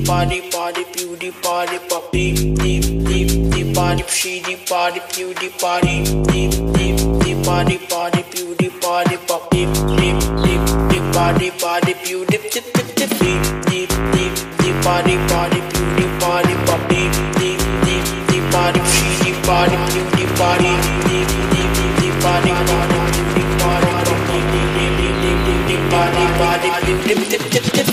body, body, beauty, body, body, deep, deep, deep body, she, deep body, beauty, body, deep, deep, deep body, body, beauty, body, body, deep, deep, deep body, body, beauty, deep, deep, deep, deep, deep, deep body, body, beauty, body, body, deep, deep, deep body, she, deep body, beauty, body, deep, deep, deep body, body, beauty, body, body, deep, deep, deep, deep body, body, beauty, deep, deep, deep, deep,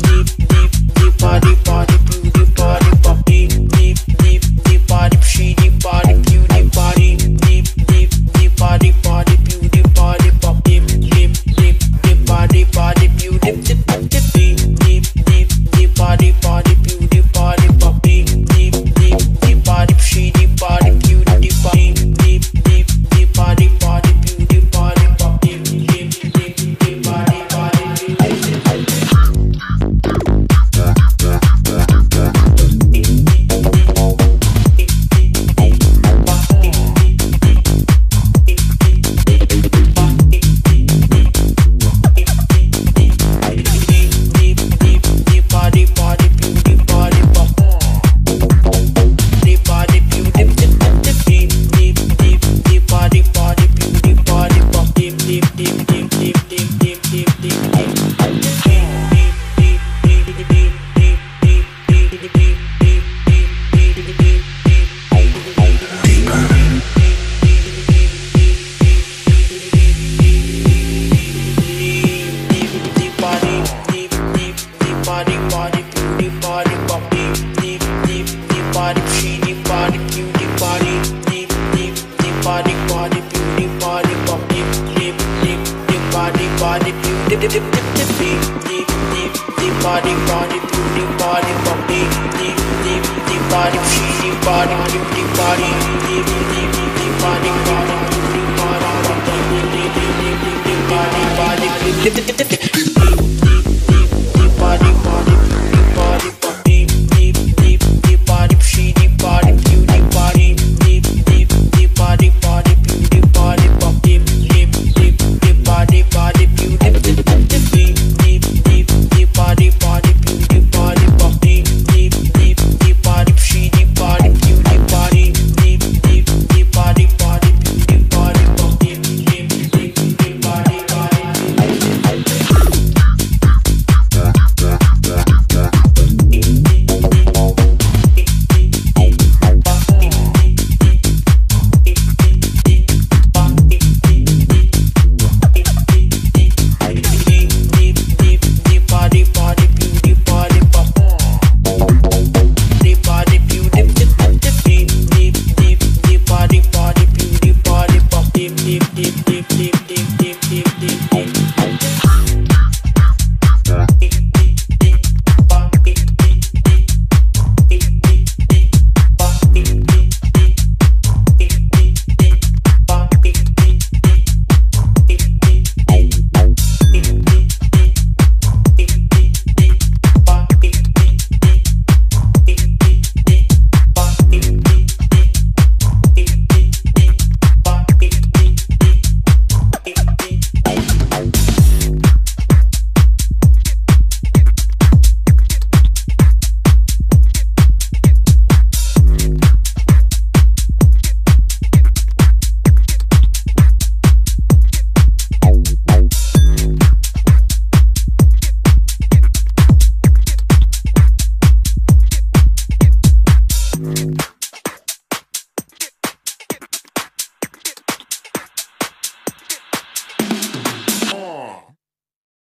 deep body, body, beauty, body, body, deep, deep, deep body, she, deep body, beauty, body, deep, deep, deep body, body, beauty, body, body, deep, deep, deep body, body, beauty, deep, deep, deep, deep, deep body, body, beauty, body, body, deep, deep, deep body, she, deep body, beauty, body, deep, deep, deep body, body, beauty, body, body, deep, deep, deep body, body, body, body,